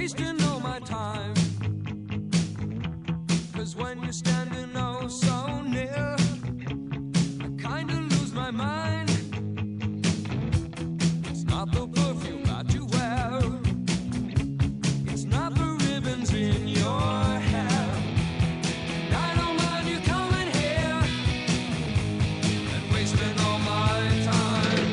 wasting all my time. 'Cause when you're standing oh so near, I kinda lose my mind. It's not the perfume that you wear, it's not the ribbons in your hair. I don't mind you coming here and wasting all my time.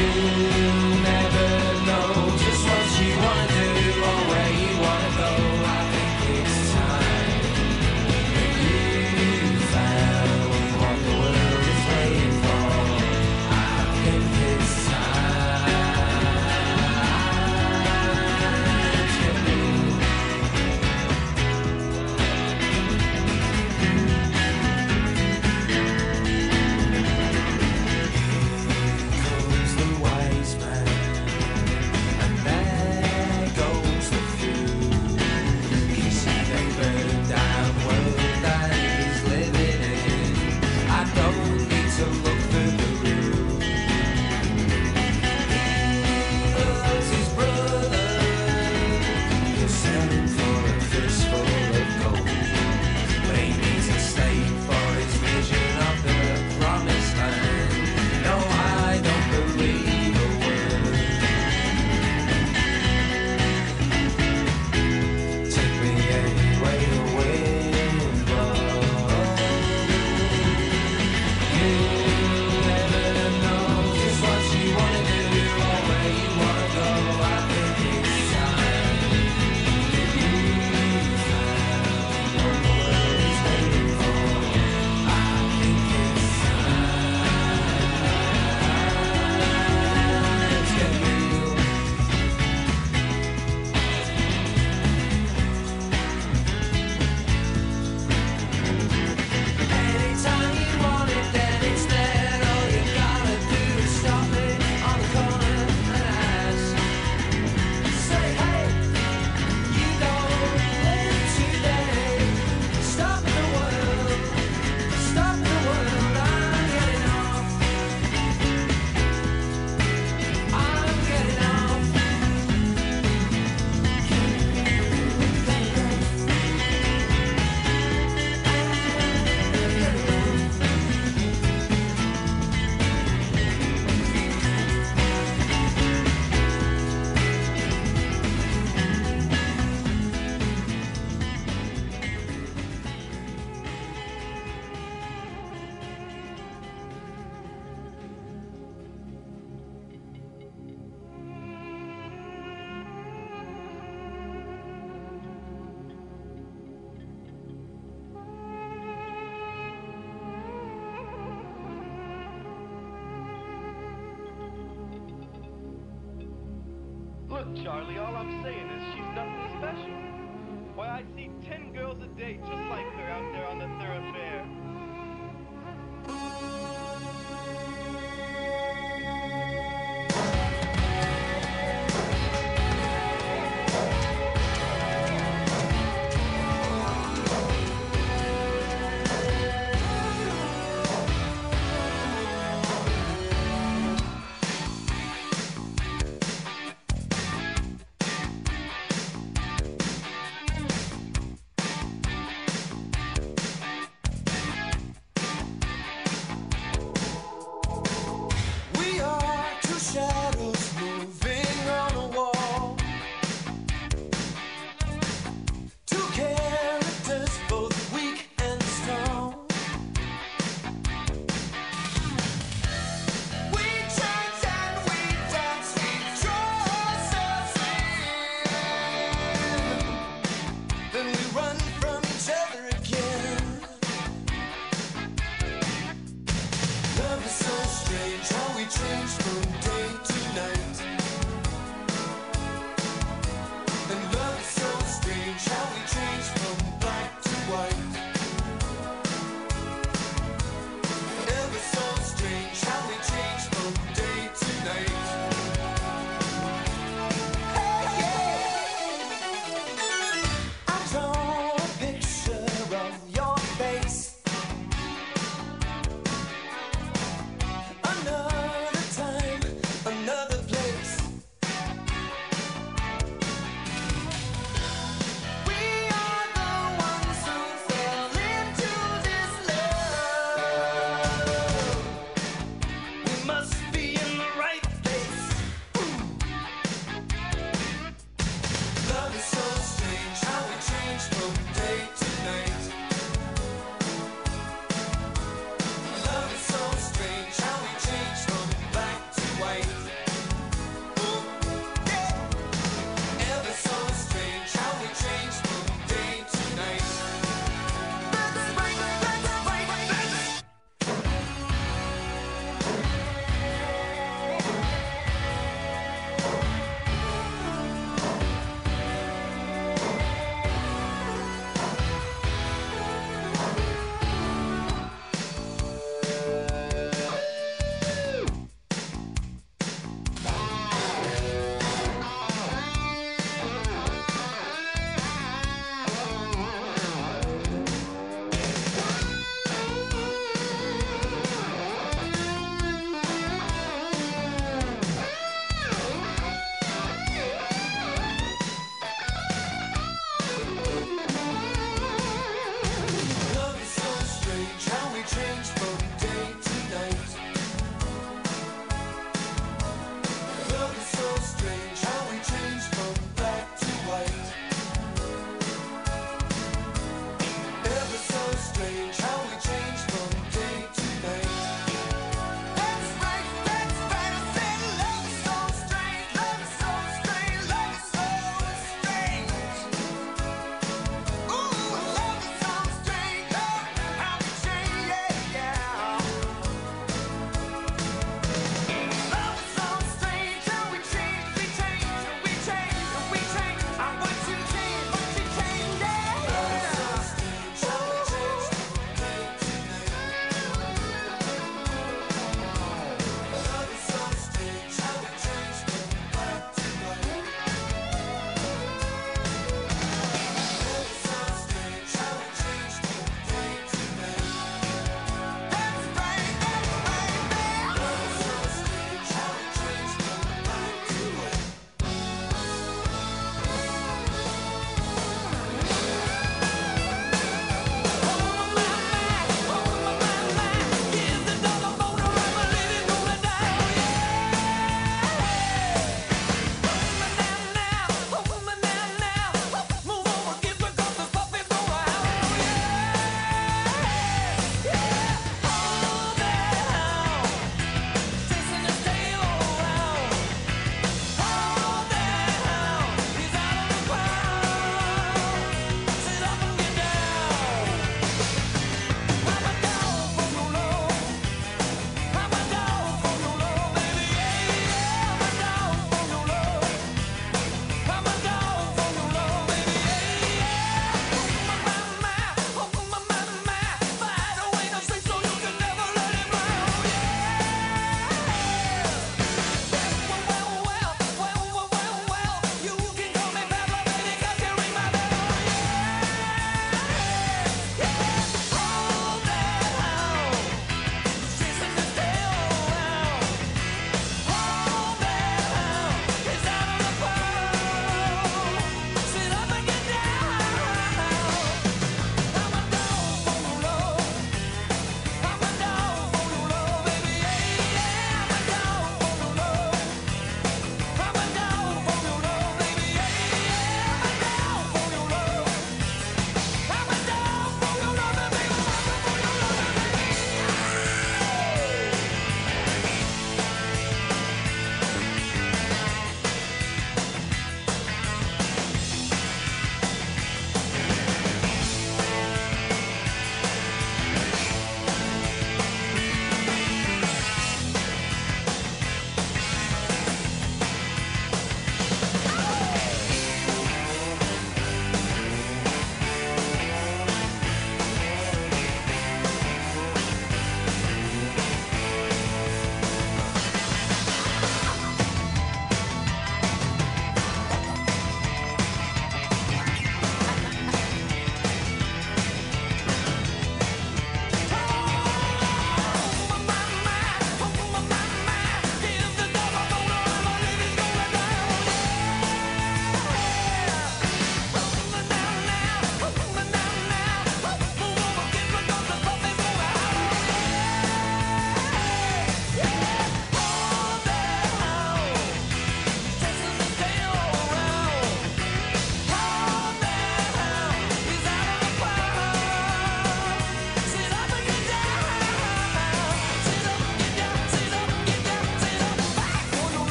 Look, Charlie, all I'm saying is she's nothing special. Why, I see 10 girls a day just like her out there on the thoroughfare.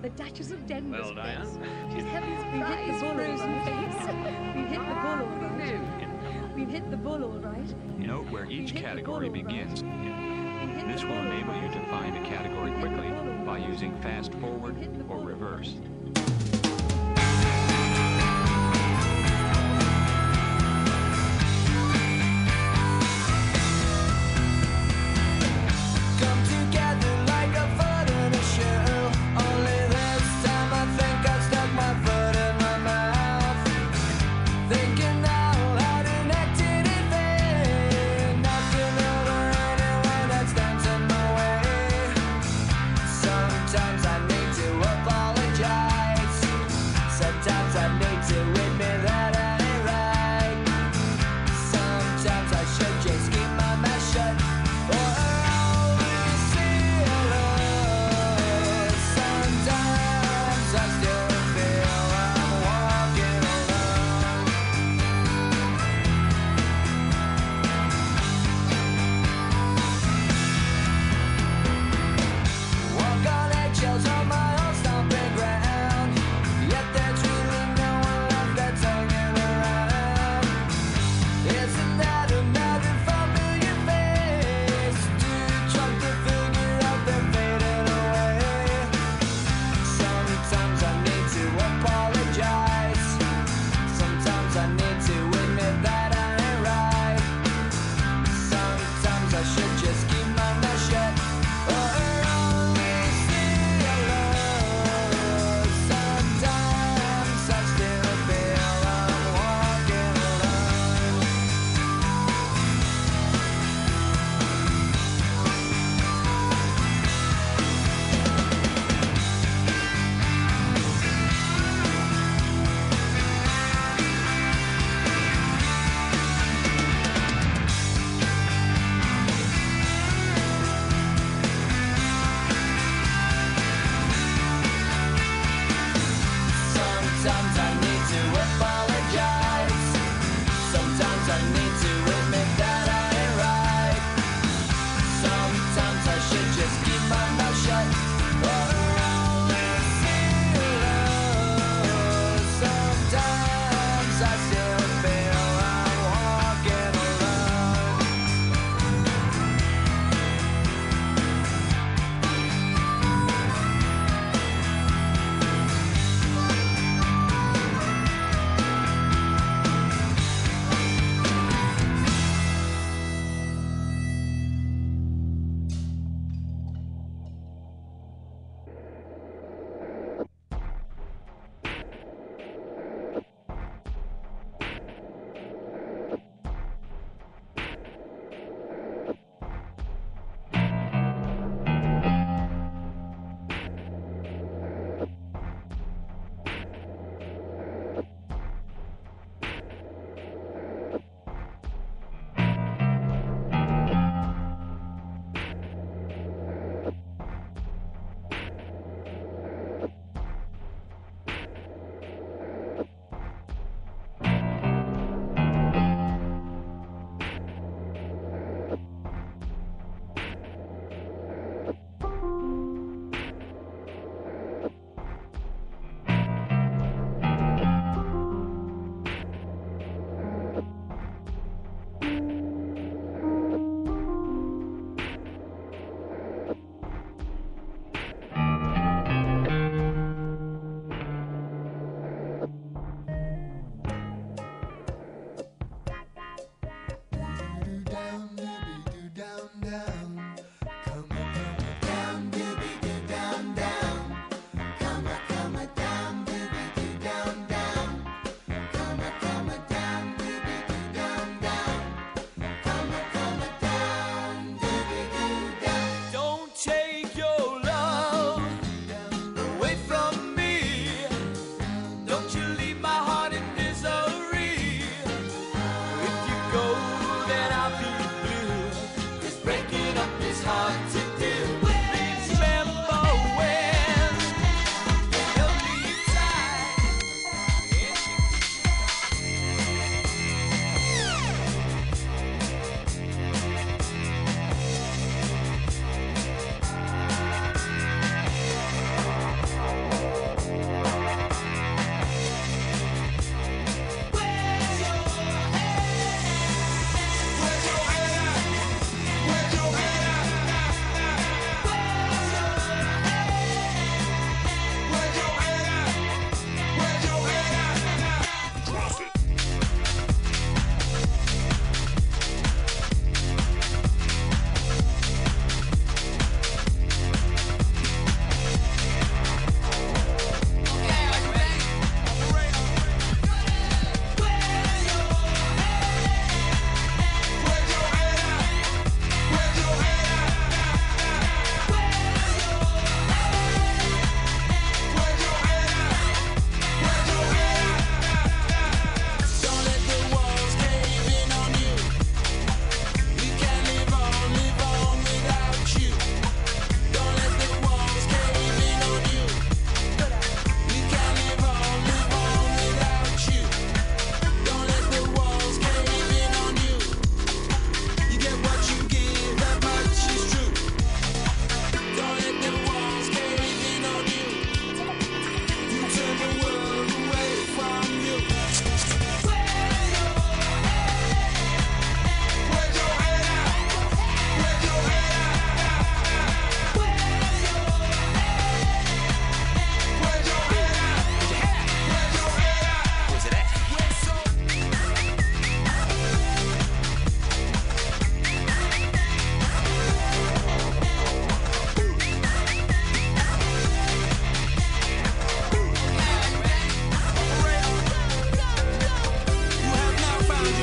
The Duchess of Denver's Well, Diane. face. We've hit the bull all right. We've hit the bull all right. We've hit the bull all right. Note where each hit the category bull, all right. begins. We've hit This the will bull all enable you right. to find a category We've hit the quickly bull all by right. using fast forward We've hit the or bull all reverse. Come together like a foot in a shoe. Only this time I think I've stuck my foot in my mouth. Thinking now how to act it in vain. Knocking over anyone that stands in my way. Sometimes I need to apologize.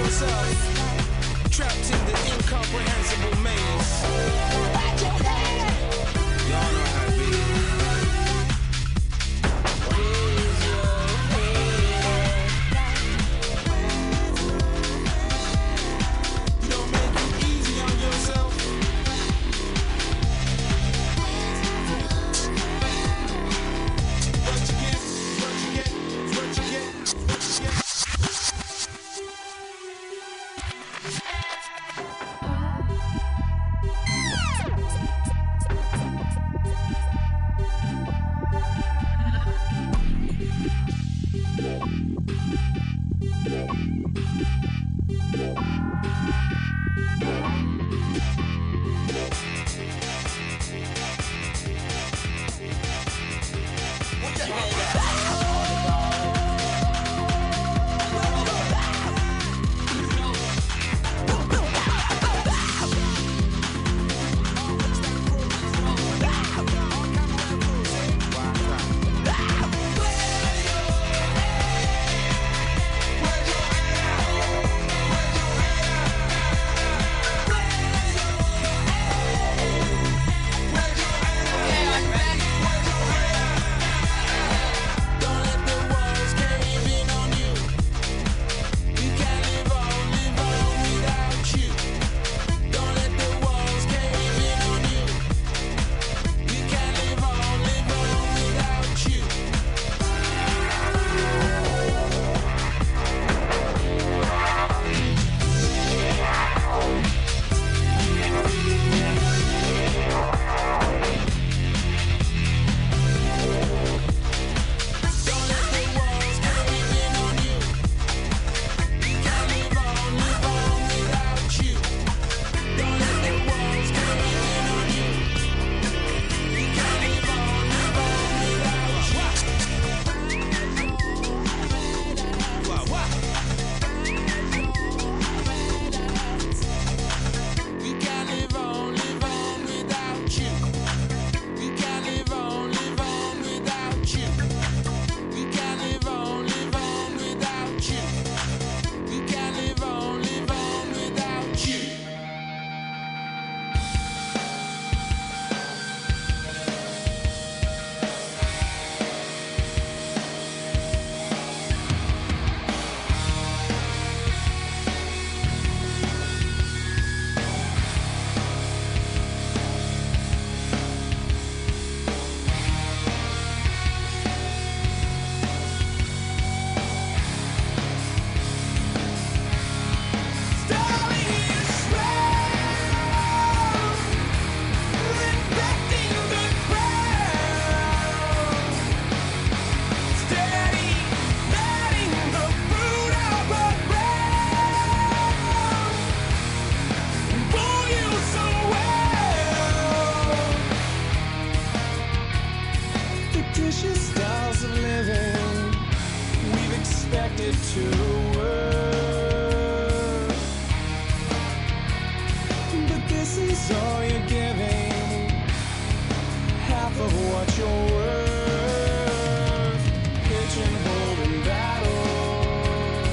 yourself, trapped in the incomprehensible maze. Y'all know how it be. You don't make it easy on yourself. What you get, what you get, what you get, what you get. Fictitious styles of living we've expected to work, but this is all you're giving, half of what you're worth. Pigeonholed battle,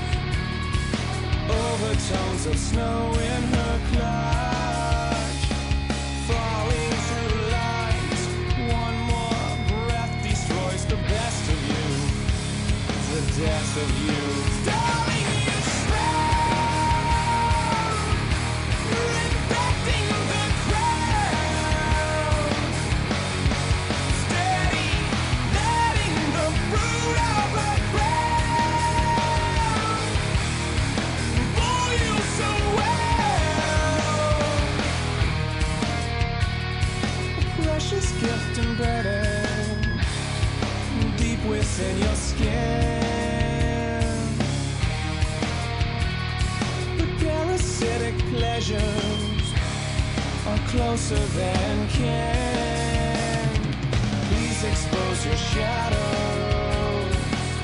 overtones of snow in her clutch, falling through light. One more breath destroys the best of you, the death of you. Darling, you shroud, infecting the crowd. Steady, letting the fruit of the ground for you so well. A precious gift embedded deep within your skin. The parasitic pleasures are closer than kin. Please expose your shadows.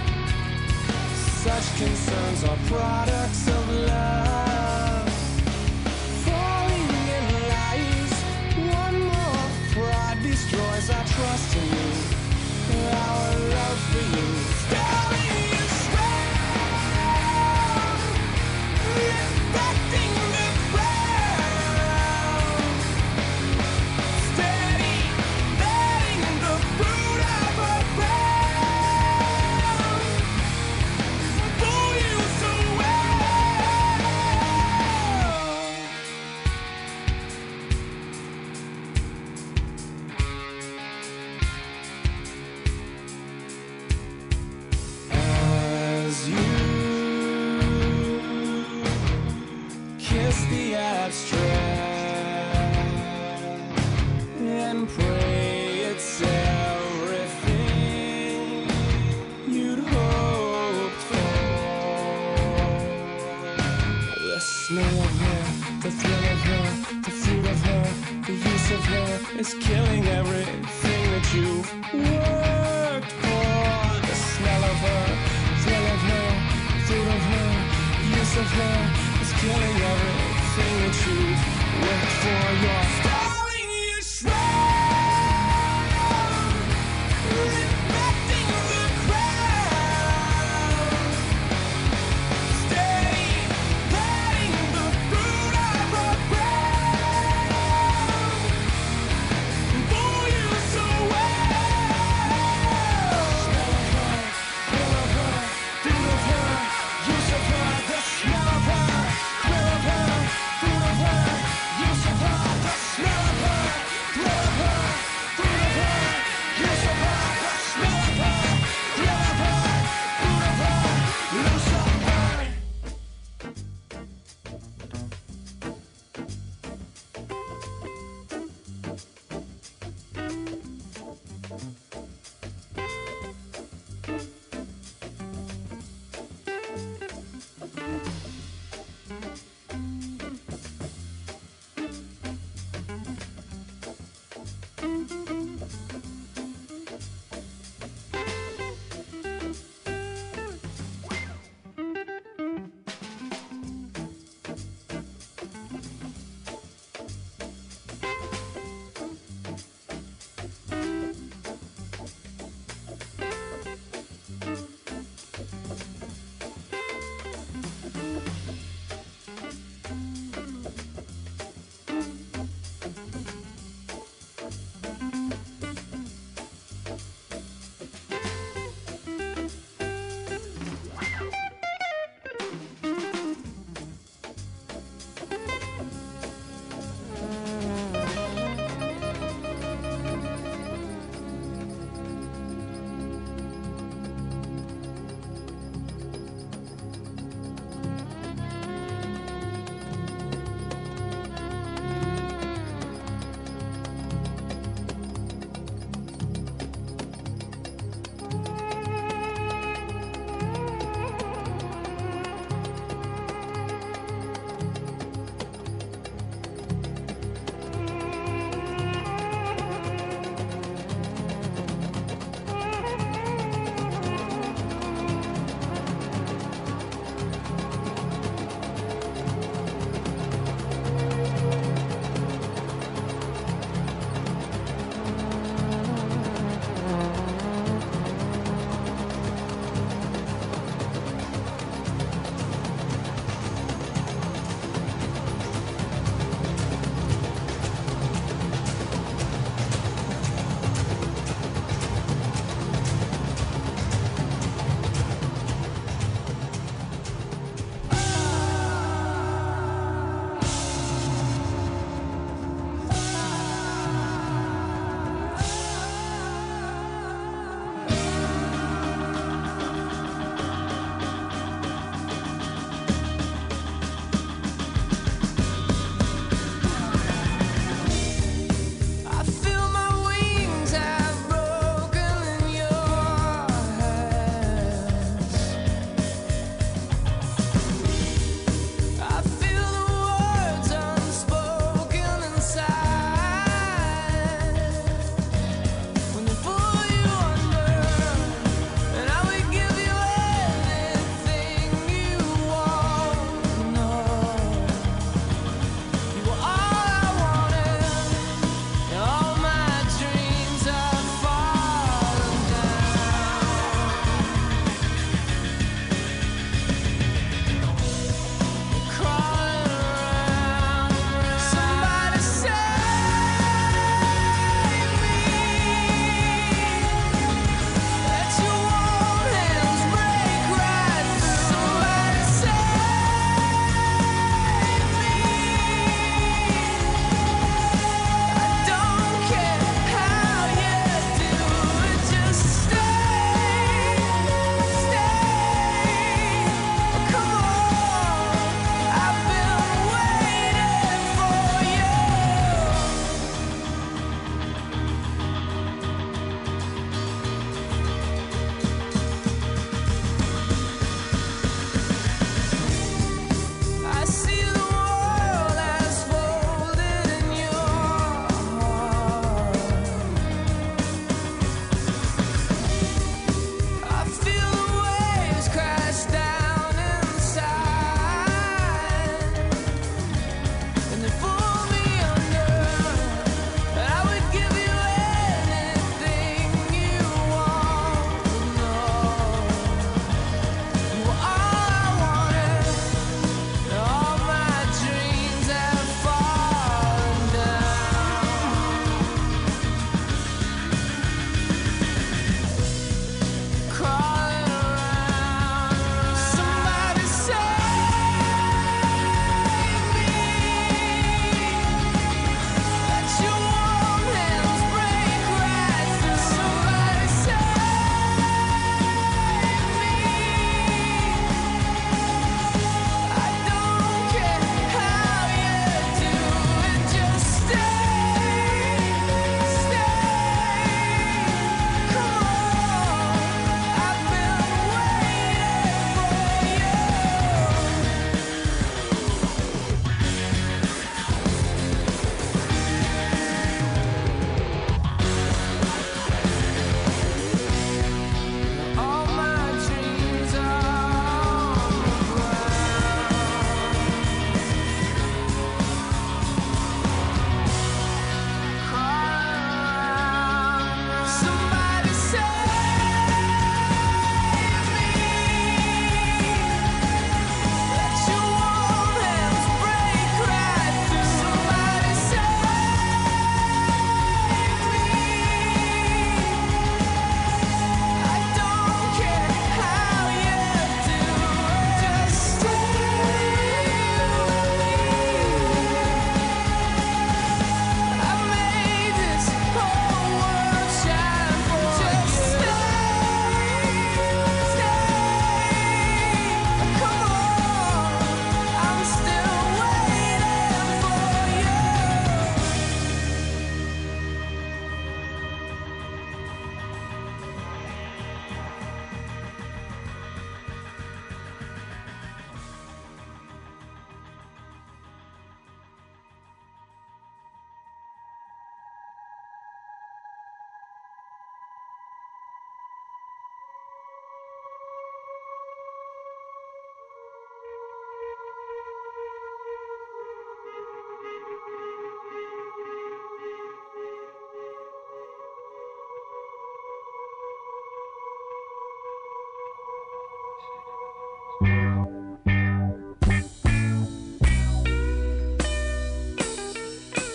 Such concerns are products of love. Falling in lies. One more pride destroys our trust in you, our love for you. Darling, you shroud, abstract and pray it's everything you'd hoped for. The smell of her, the thrill of her, the fruit of her, the use of her is killing everything that you've worked for. The smell of her, thrill of her, fruit of her, use of her is killing everything that you've worked for. You're falling, you shroud, reflecting the crowd. Stay letting the fruit of the ground pull you so well. Smell of her, thrill of her, fruit of her, use of her. The smell of her, thrill of her, fruit of her, use of her. The smell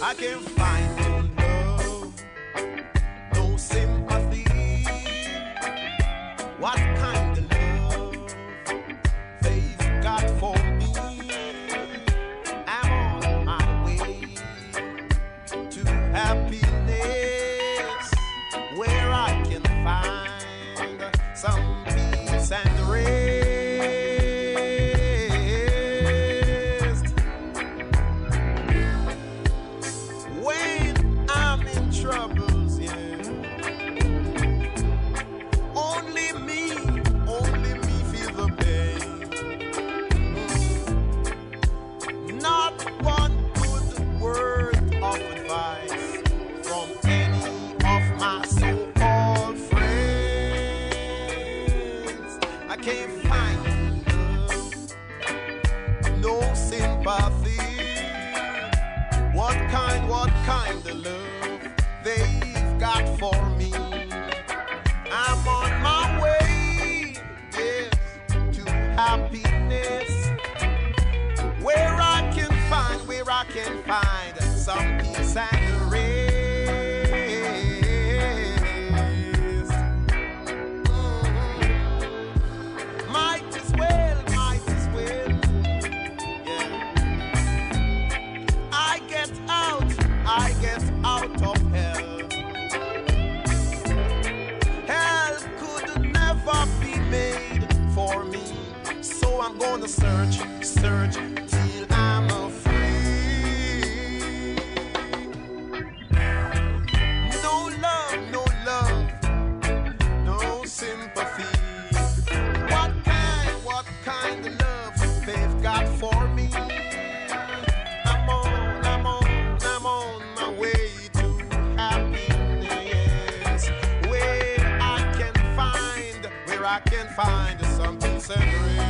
I can't find no love, no sympathy. What kind of love they've got for me? I'm on my way to happiness, where I can find some peace and rest. When I'm in troubles, yeah, only me feel the pain. Not one good word of advice from any of my so-called friends. I can't find love, no sympathy. What kind of love they've got for me? I'm on my way, yes, to happiness, where I can find some peace and rest. Might as well, yeah. I get out of hell. Hell could never be made for me, so I'm gonna search till I'm free. No love, no sympathy. What kind of love they've got for me? I'm on my way to happiness, where I can find some peace and rest.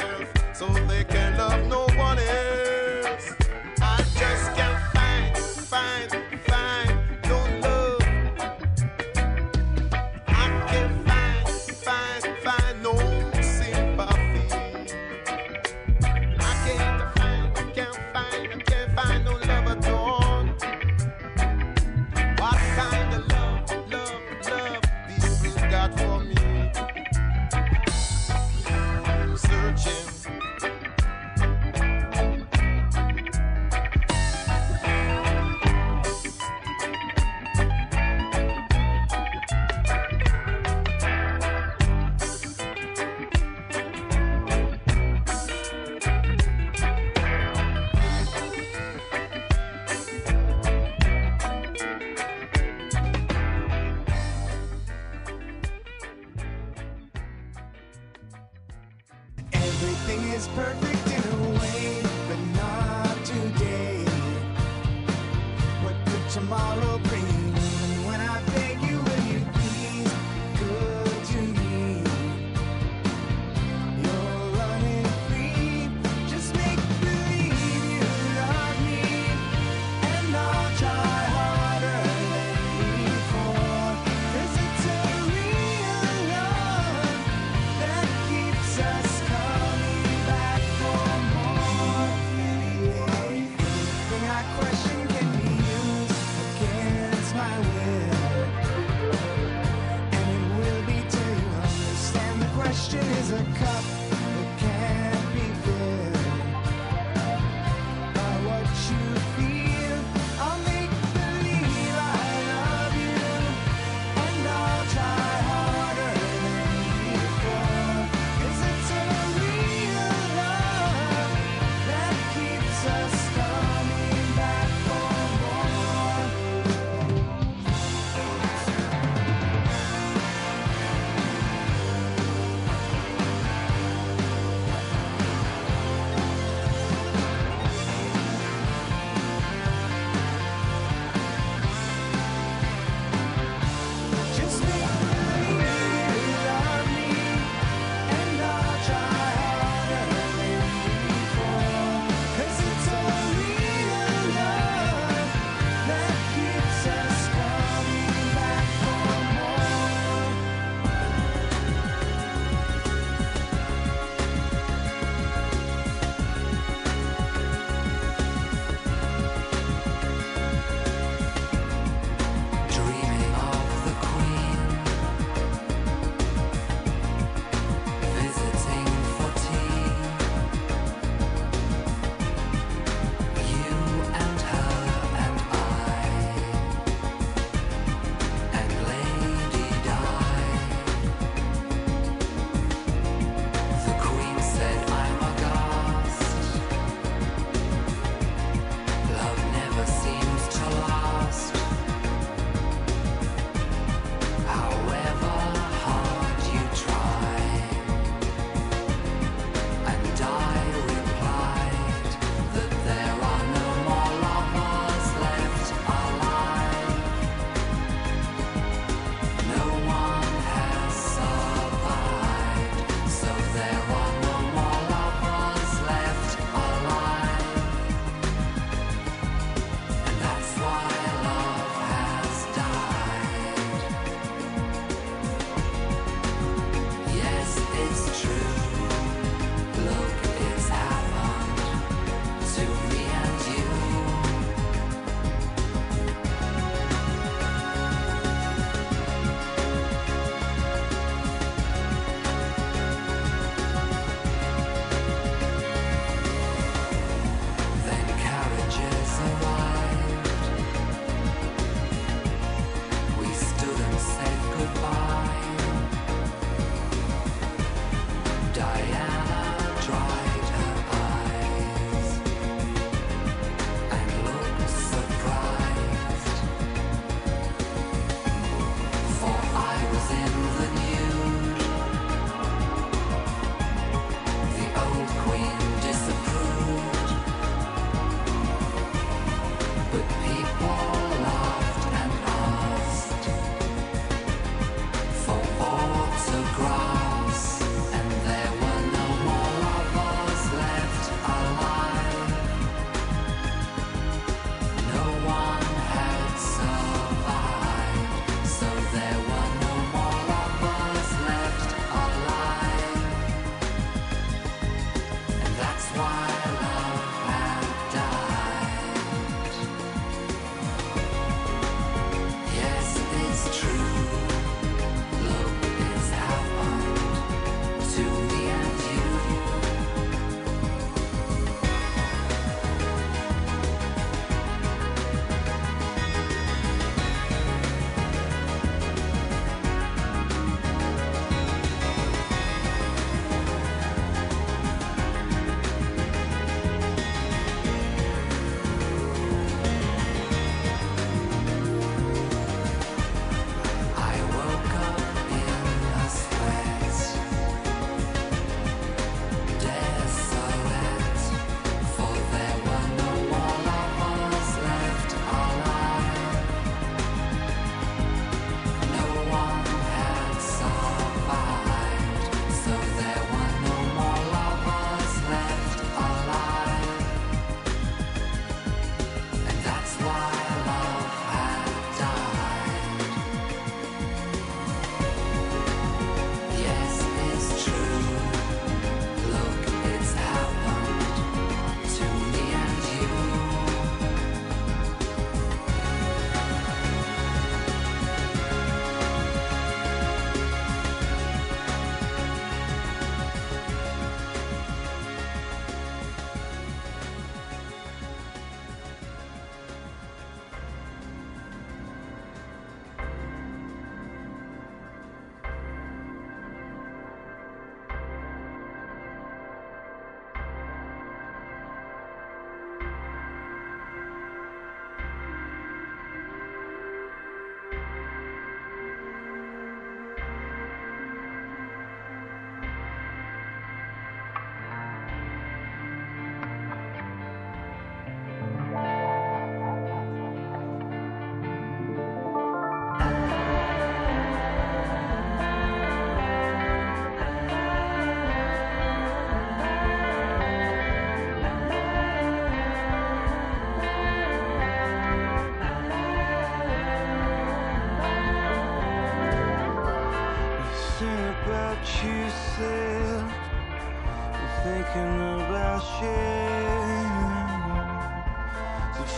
So they can love no one else. I just can't find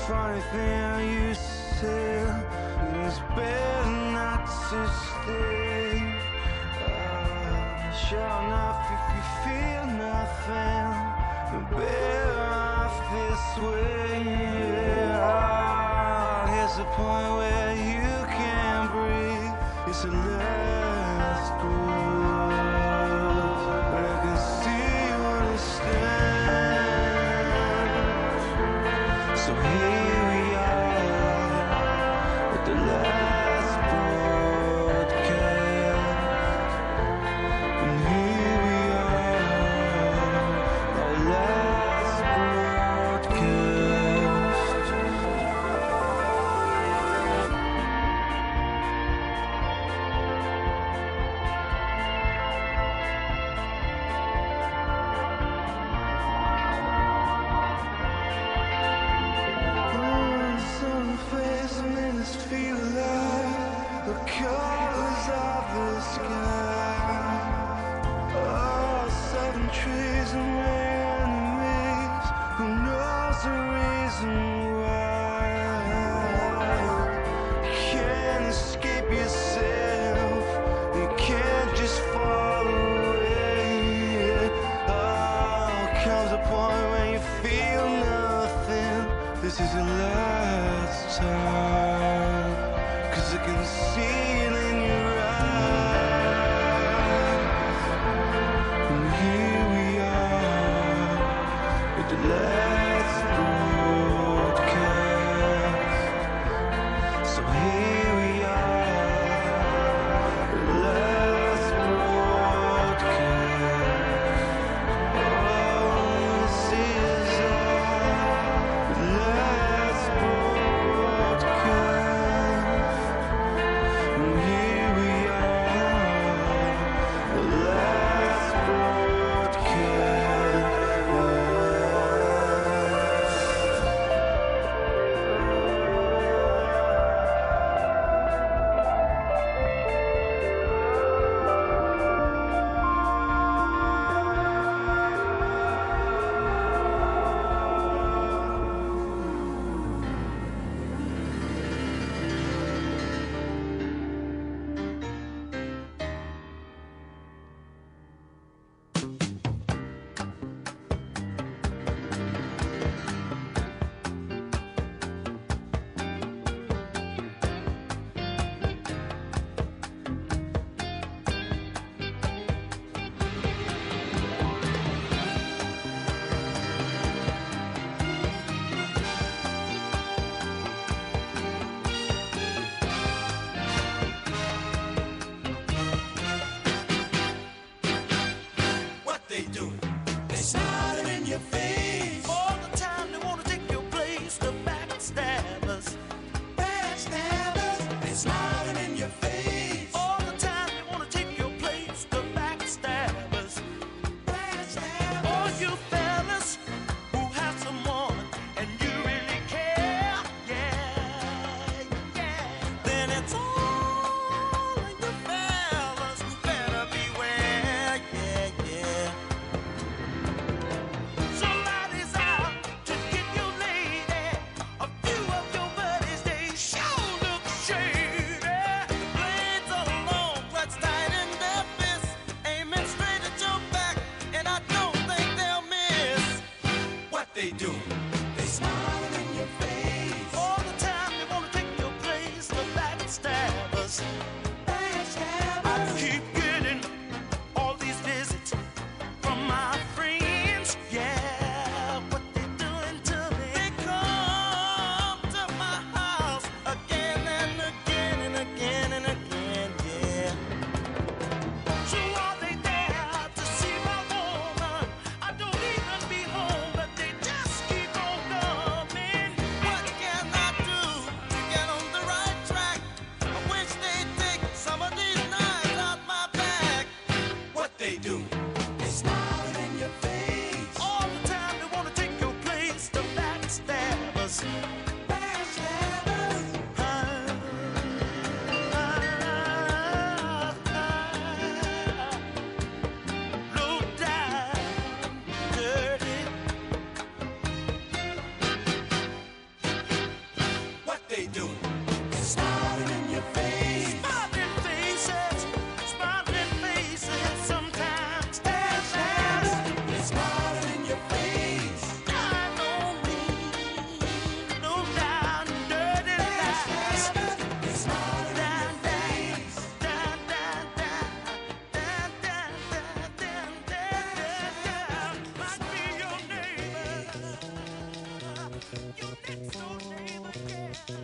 funny thing you said. It's better not to stay. Sure enough, if you feel nothing, you're better off this way. Here's the point where you can't breathe. It's a last breath, but I can see you understand. So here we are at the last broadcast, and here we are, our last broadcast. Sun face made us feel alive. The colors of the sky. Oh, 7 trees and their enemies. Who knows the reason why? You can't escape yourself. You can't just fall away. Oh, comes a point when you feel nothing. This is the last time, 'cause I can see it in your eyes. And here we are at the last broadcast. So here we are, the last broadcast. Oh, this is our last broadcast. And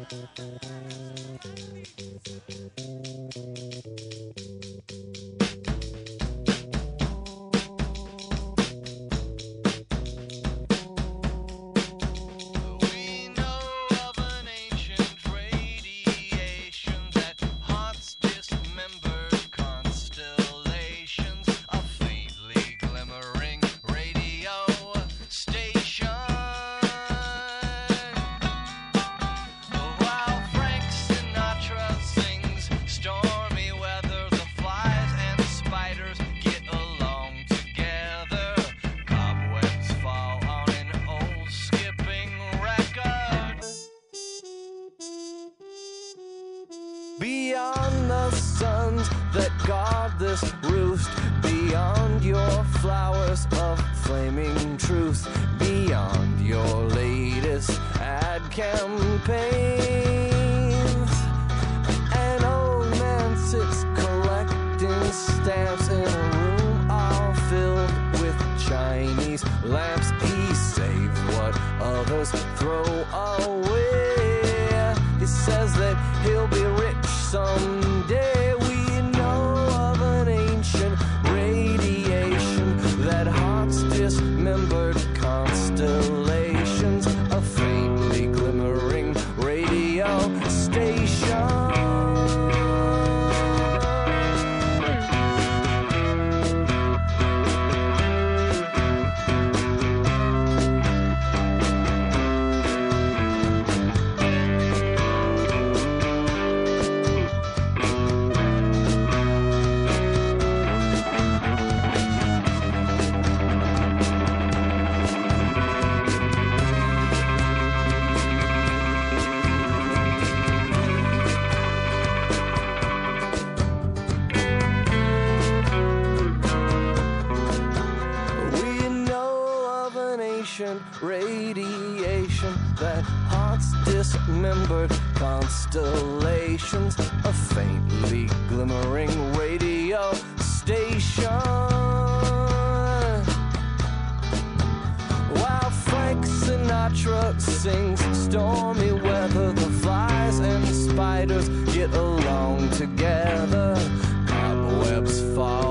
We know of an ancient radiation that haunts dismembered constellations, a faintly glimmering radio station. While Frank Sinatra sings stormy weather, the flies and spiders get along together. Cobwebs fall on an old skipping record. Beyond the suns that guard this roost, beyond your flowers of flaming truth, beyond your latest ad campaigns, an old man sits collecting stamps in a room all filled with Chinese lamps. He saves what others throw away. He says that he'll be rich someday. We know of an ancient radiation that haunts dismembered constellations, a faintly glimmering radio station. We know of an ancient radiation that haunts dismembered constellations, a faintly glimmering radio station. While Frank Sinatra sings stormy weather, the flies and spiders get along together. Cobwebs fall